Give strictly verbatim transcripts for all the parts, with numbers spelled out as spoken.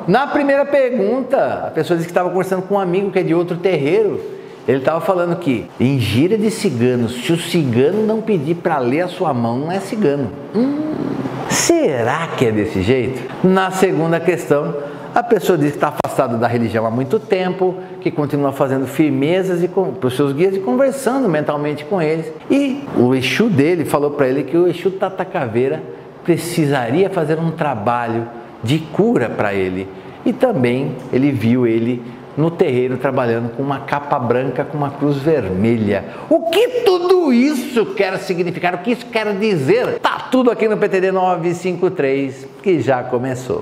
Na primeira pergunta, a pessoa disse que estava conversando com um amigo que é de outro terreiro. Ele estava falando que em gira de ciganos, se o cigano não pedir para ler a sua mão, não é cigano. Hum, será que é desse jeito? Na segunda questão, a pessoa diz que está afastada da religião há muito tempo, que continua fazendo firmezas para os seus guias e conversando mentalmente com eles. E o Exu dele falou para ele que o Exu Tata Caveira precisaria fazer um trabalho de cura para ele. E também ele viu ele no terreiro trabalhando com uma capa branca com uma cruz vermelha. O que tudo isso quer significar? O que isso quer dizer? Tá tudo aqui no P T D nove cinco três, que já começou.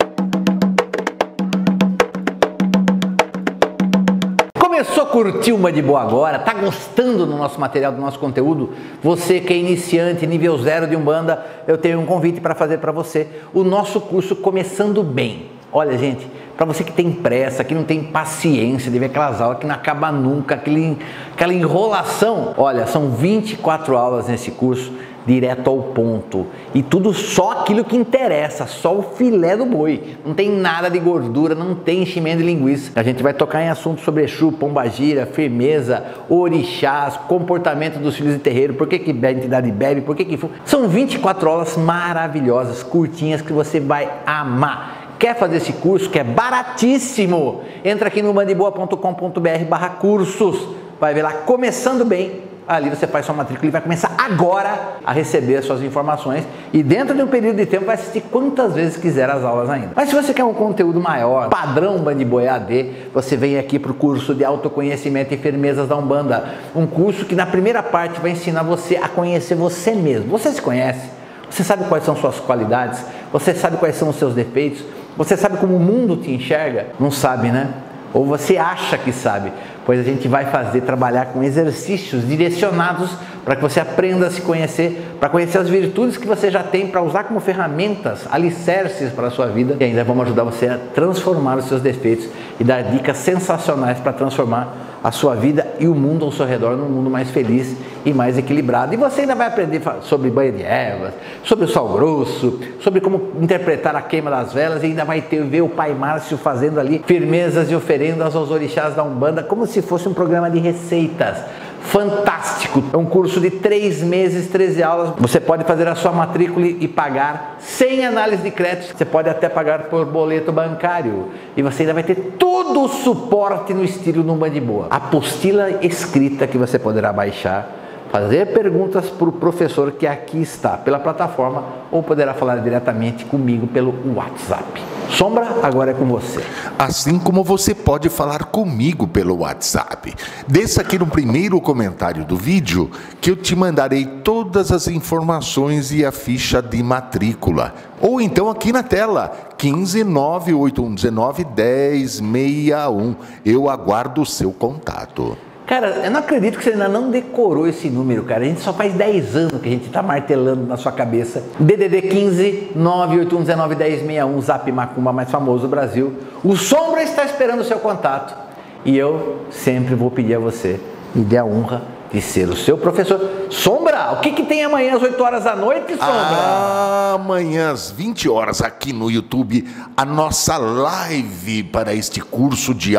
Começou a curtir uma de boa agora? Tá gostando do nosso material, do nosso conteúdo? Você que é iniciante, nível zero de Umbanda, eu tenho um convite para fazer para você. O nosso curso Começando Bem. Olha, gente, para você que tem pressa, que não tem paciência de ver aquelas aulas que não acaba nunca, aquele, aquela enrolação. Olha, são vinte e quatro aulas nesse curso, direto ao ponto. E tudo só aquilo que interessa, só o filé do boi. Não tem nada de gordura, não tem enchimento de linguiça. A gente vai tocar em assuntos sobre Exu, pombagira, firmeza, orixás, comportamento dos filhos de terreiro, por que que a entidade bebe, por que que... São vinte e quatro aulas maravilhosas, curtinhas, que você vai amar. Quer fazer esse curso que é baratíssimo? Entra aqui no mandiboa ponto com ponto br barra cursos, vai ver lá Começando Bem, ali você faz sua matrícula e vai começar agora a receber as suas informações e dentro de um período de tempo vai assistir quantas vezes quiser as aulas ainda. Mas se você quer um conteúdo maior, padrão Mandiboa E A D, você vem aqui para o curso de autoconhecimento e firmezas da Umbanda, um curso que na primeira parte vai ensinar você a conhecer você mesmo. Você se conhece? Você sabe quais são suas qualidades? Você sabe quais são os seus defeitos? Você sabe como o mundo te enxerga? Não sabe, né? Ou você acha que sabe? Pois a gente vai fazer, trabalhar com exercícios direcionados para que você aprenda a se conhecer, para conhecer as virtudes que você já tem, para usar como ferramentas, alicerces para a sua vida. E ainda vamos ajudar você a transformar os seus defeitos e dar dicas sensacionais para transformar a sua vida e o mundo ao seu redor num mundo mais feliz e mais equilibrado. E você ainda vai aprender sobre banho de ervas, sobre o sal grosso, sobre como interpretar a queima das velas e ainda vai ter, ver o Pai Márcio fazendo ali firmezas e oferendas aos orixás da Umbanda como se fosse um programa de receitas. Fantástico! É um curso de três meses, treze aulas. Você pode fazer a sua matrícula e pagar sem análise de crédito. Você pode até pagar por boleto bancário. E você ainda vai ter todo o suporte no estilo no Mandiboa. Apostila escrita que você poderá baixar, fazer perguntas para o professor que aqui está pela plataforma ou poderá falar diretamente comigo pelo WhatsApp. Sombra, agora é com você. Assim como você pode falar comigo pelo WhatsApp. Desça aqui no primeiro comentário do vídeo que eu te mandarei todas as informações e a ficha de matrícula. Ou então aqui na tela, quinze, nove oito um dezenove, dez sessenta e um. Eu aguardo o seu contato. Cara, eu não acredito que você ainda não decorou esse número, cara. A gente só faz dez anos que a gente está martelando na sua cabeça. D D D quinze, nove oito um dezenove, dez sessenta e um, Zap Macumba mais famoso do Brasil. O Sombra está esperando o seu contato. E eu sempre vou pedir a você, me dê a honra de ser o seu professor. Sombra, o que que tem amanhã às oito horas da noite, Sombra? Ah, amanhã às vinte horas aqui no YouTube, a nossa live para este curso de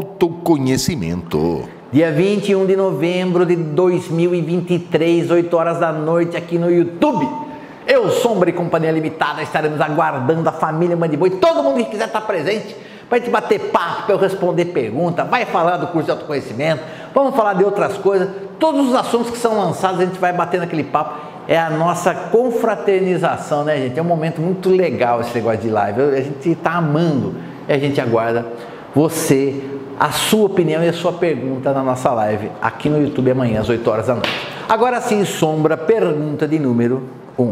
autoconhecimento. Dia vinte e um de novembro de dois mil e vinte e três, oito horas da noite aqui no YouTube. Eu, Sombra e Companhia Limitada, estaremos aguardando a família Mandiboa e todo mundo que quiser estar presente para a gente bater papo, para eu responder pergunta, vai falar do curso de autoconhecimento, vamos falar de outras coisas, todos os assuntos que são lançados a gente vai bater naquele papo. É a nossa confraternização, né, gente? É um momento muito legal esse negócio de live, a gente está amando e a gente aguarda você, a sua opinião e a sua pergunta na nossa live aqui no YouTube amanhã às oito horas da noite. Agora sim, Sombra, pergunta de número um.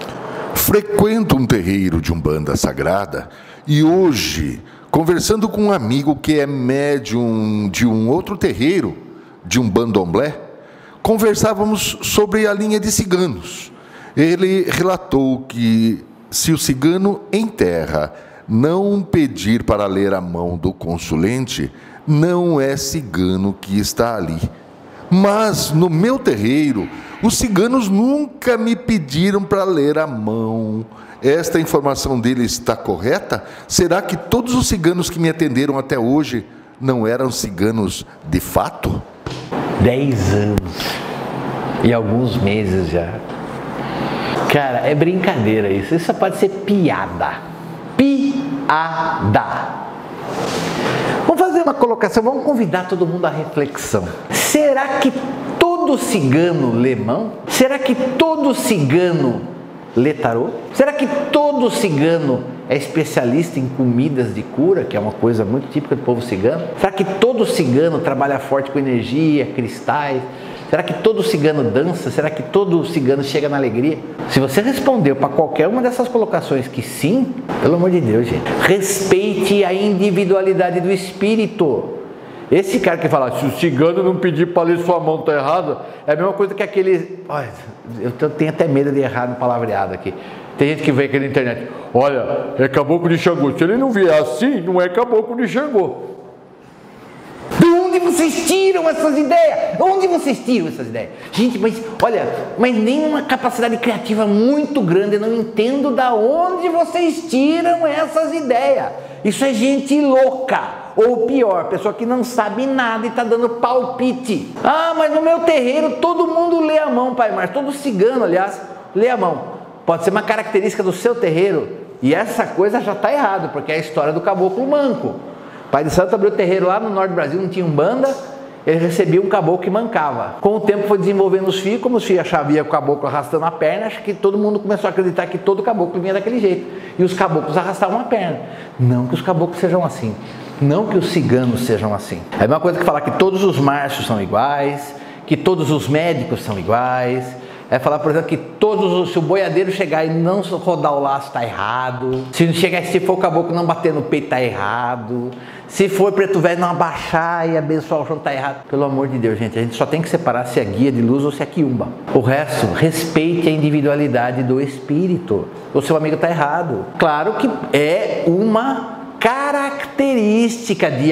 Frequento um terreiro de Umbanda Sagrada e hoje, conversando com um amigo que é médium de um outro terreiro, de um bandomblé, conversávamos sobre a linha de ciganos. Ele relatou que se o cigano em terra não pedir para ler a mão do consulente, não é cigano que está ali. Mas no meu terreiro, os ciganos nunca me pediram para ler a mão. esta informação dele está correta? Será que todos os ciganos que me atenderam até hoje não eram ciganos de fato? Dez anos e alguns meses já. Cara, é brincadeira isso. Isso pode ser piada. Piada. Vamos fazer uma colocação, vamos convidar todo mundo à reflexão. Será que todo cigano lê mão? Será que todo cigano lê tarô? Será que todo cigano é especialista em comidas de cura, que é uma coisa muito típica do povo cigano? Será que todo cigano trabalha forte com energia, cristais? Será que todo cigano dança? Será que todo cigano chega na alegria? Se você respondeu para qualquer uma dessas colocações que sim, pelo amor de Deus, gente, respeite a individualidade do espírito. Esse cara que fala, se o cigano não pedir para ler sua mão, tá errado, é a mesma coisa que aquele... Olha, eu tenho até medo de errar no palavreado aqui. Tem gente que vem aqui na internet, olha, é caboclo de Xangô. Se ele não vier assim, não é caboclo de Xangô. De onde vocês tiram essas ideias? Onde vocês tiram essas ideias? Gente, mas olha, mas nem uma capacidade criativa muito grande, eu não entendo da onde vocês tiram essas ideias. Isso é gente louca. Ou pior, pessoa que não sabe nada e está dando palpite. Ah, mas no meu terreiro todo mundo lê a mão, pai Márcio. Todo cigano, aliás, lê a mão. Pode ser uma característica do seu terreiro. E essa coisa já está errada, porque é a história do caboclo manco. Pai de Santo abriu o terreiro lá no norte do Brasil, não tinha umbanda, ele recebia um caboclo que mancava. Com o tempo foi desenvolvendo os fios, como os fios achavam o caboclo arrastando a perna, acho que todo mundo começou a acreditar que todo caboclo vinha daquele jeito. E os caboclos arrastavam a perna. Não que os caboclos sejam assim. Não que os ciganos sejam assim. É a mesma coisa que falar que todos os Márcios são iguais, que todos os médicos são iguais. É falar, por exemplo, que todos os, se o boiadeiro chegar e não rodar o laço, está errado. Se chegar, se for o caboclo não bater no peito, está errado. Se for preto velho não abaixar e abençoar o chão, está errado. Pelo amor de Deus, gente, a gente só tem que separar se é guia de luz ou se é quiumba. O resto, respeite a individualidade do espírito. O seu amigo está errado. Claro que é uma característica de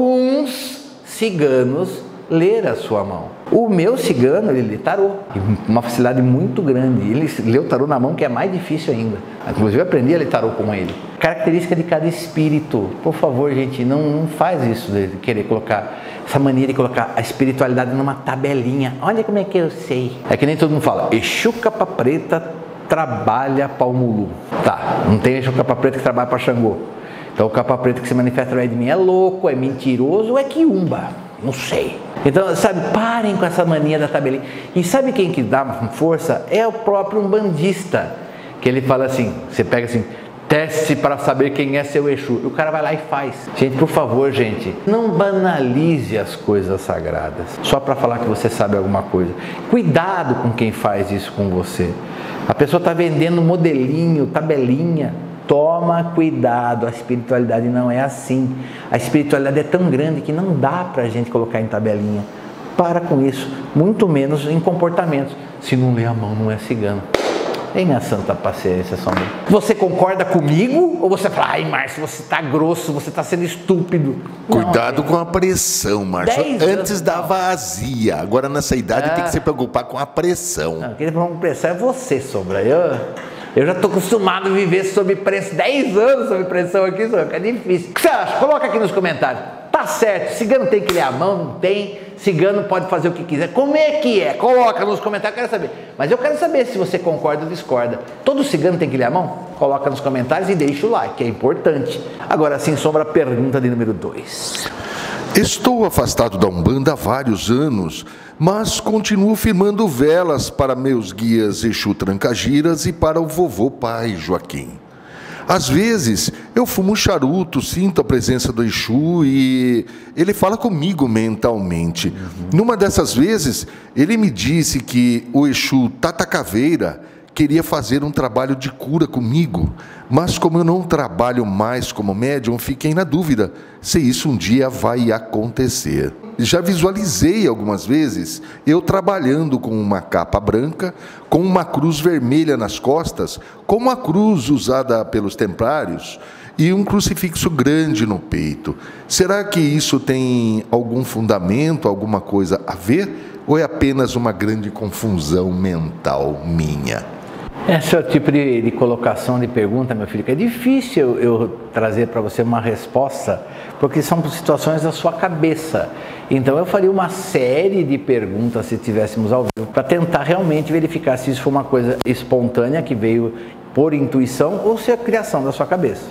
alguns ciganos ler a sua mão. O meu cigano, ele lê tarô, uma facilidade muito grande. Ele lê o tarô na mão, que é mais difícil ainda. Inclusive eu aprendi a ler tarô com ele. Característica de cada espírito. Por favor, gente, não, não faz isso de querer colocar, essa mania de colocar a espiritualidade numa tabelinha. Olha como é que eu sei. É que nem todo mundo fala, Exu capa preta trabalha para o Mulu. Tá, não tem Exu capa preta que trabalha para Xangô. Então o capa preta que se manifesta através de mim é louco, é mentiroso ou é quiumba? Não sei. Então, sabe, parem com essa mania da tabelinha. E sabe quem que dá força? É o próprio umbandista. Que ele fala assim, você pega assim, teste para saber quem é seu Exu. E o cara vai lá e faz. Gente, por favor, gente, não banalize as coisas sagradas. Só para falar que você sabe alguma coisa. Cuidado com quem faz isso com você. A pessoa está vendendo modelinho, tabelinha. Toma cuidado, a espiritualidade não é assim. A espiritualidade é tão grande que não dá para a gente colocar em tabelinha. Para com isso, muito menos em comportamentos. Se não lê a mão, não é cigano. Tenha santa paciência, somente. Você concorda comigo? Ou você fala, ai Márcio, você está grosso, você está sendo estúpido? Cuidado não, com a pressão, Márcio. Antes da vazia. Agora nessa idade ah. tem que se preocupar com a pressão. Não, quem tem pressão é você, Sombra. Eu... Eu já estou acostumado a viver sob pressão, dez anos sob pressão aqui, é difícil. O que você acha? Coloca aqui nos comentários. Tá certo, cigano tem que ler a mão, não tem, cigano pode fazer o que quiser. Como é que é? Coloca nos comentários, eu quero saber. Mas eu quero saber se você concorda ou discorda. Todo cigano tem que ler a mão? Coloca nos comentários e deixa o like, é importante. Agora sim, Sombra, a pergunta de número dois. Estou afastado da Umbanda há vários anos, mas continuo firmando velas para meus guias Exu Trancagiras e para o vovô pai Joaquim. Às vezes eu fumo charuto, sinto a presença do Exu e ele fala comigo mentalmente. Uhum. Numa dessas vezes, ele me disse que o Exu Tata Caveira queria fazer um trabalho de cura comigo, mas como eu não trabalho mais como médium, fiquei na dúvida se isso um dia vai acontecer. Já visualizei algumas vezes eu trabalhando com uma capa branca, com uma cruz vermelha nas costas, como a cruz usada pelos templários, e um crucifixo grande no peito. Será que isso tem algum fundamento, alguma coisa a ver? Ou é apenas uma grande confusão mental minha? Esse é o tipo de, de colocação de pergunta, meu filho, que é difícil eu, eu trazer para você uma resposta, porque são situações da sua cabeça. Então eu faria uma série de perguntas se tivéssemos ao vivo, para tentar realmente verificar se isso foi uma coisa espontânea que veio por intuição ou se é a criação da sua cabeça.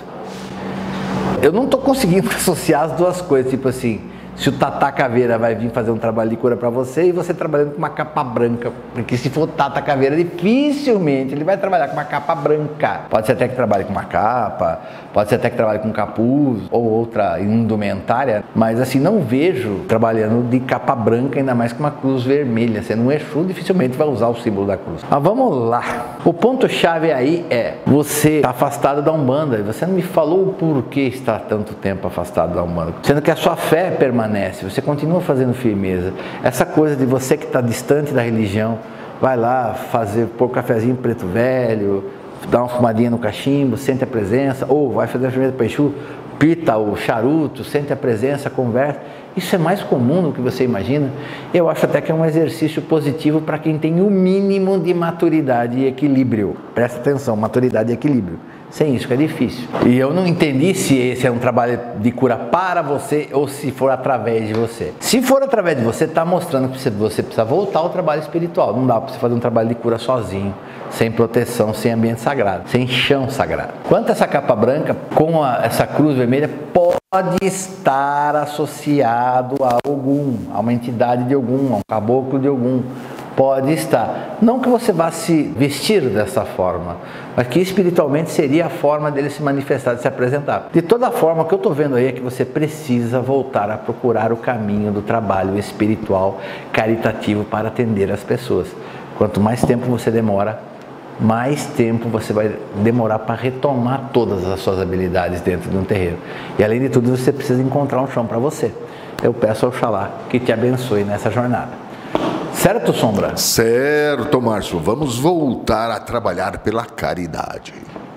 Eu não estou conseguindo associar as duas coisas, tipo assim, se o Tata Caveira vai vir fazer um trabalho de cura para você e você trabalhando com uma capa branca, porque se for Tata Caveira, dificilmente ele vai trabalhar com uma capa branca. Pode ser até que trabalhe com uma capa, pode ser até que trabalhe com capuz ou outra indumentária, mas assim, não vejo trabalhando de capa branca, ainda mais com uma cruz vermelha. Sendo um Exu, dificilmente vai usar o símbolo da cruz. Mas vamos lá. O ponto-chave aí é, você está afastado da Umbanda, e você não me falou o porquê está tanto tempo afastado da Umbanda, sendo que a sua fé permanece. Você continua fazendo firmeza. Essa coisa de você que está distante da religião, vai lá fazer, pôr cafezinho preto velho, dá uma fumadinha no cachimbo, sente a presença, ou vai fazer a firmeza para Exu, pita o charuto, sente a presença, conversa. Isso é mais comum do que você imagina. Eu acho até que é um exercício positivo para quem tem o mínimo de maturidade e equilíbrio. Presta atenção, maturidade e equilíbrio. Sem isso que é difícil. E eu não entendi se esse é um trabalho de cura para você ou se for através de você. Se for através de você, está mostrando que você precisa voltar ao trabalho espiritual. Não dá para você fazer um trabalho de cura sozinho, sem proteção, sem ambiente sagrado, sem chão sagrado. Quanto a essa capa branca, com a, essa cruz vermelha, pode estar associado a algum, a uma entidade de algum, a um caboclo de algum. Pode estar. Não que você vá se vestir dessa forma, mas que espiritualmente seria a forma dele se manifestar, de se apresentar. De toda forma, o que eu estou vendo aí é que você precisa voltar a procurar o caminho do trabalho espiritual caritativo para atender as pessoas. Quanto mais tempo você demora, mais tempo você vai demorar para retomar todas as suas habilidades dentro de um terreiro. E além de tudo, você precisa encontrar um chão para você. Eu peço ao Oxalá que te abençoe nessa jornada. Certo, Sombra? Certo, Márcio. Vamos voltar a trabalhar pela caridade.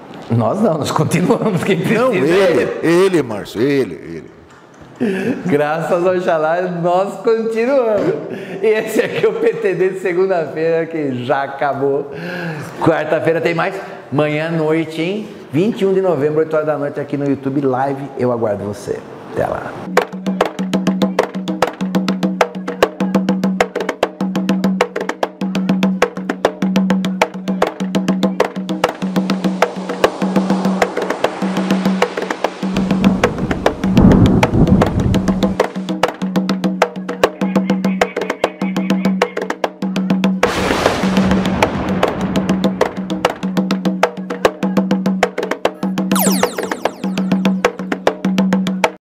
Nós não, nós continuamos. Quem precisa. Não, ele, ele, Márcio, ele, ele. Graças ao Oxalá, nós continuamos. E esse aqui é o P T D de segunda-feira, que já acabou. Quarta-feira tem mais. Manhã, noite, hein? vinte e um de novembro, oito horas da noite, aqui no YouTube Live. Eu aguardo você. Até lá.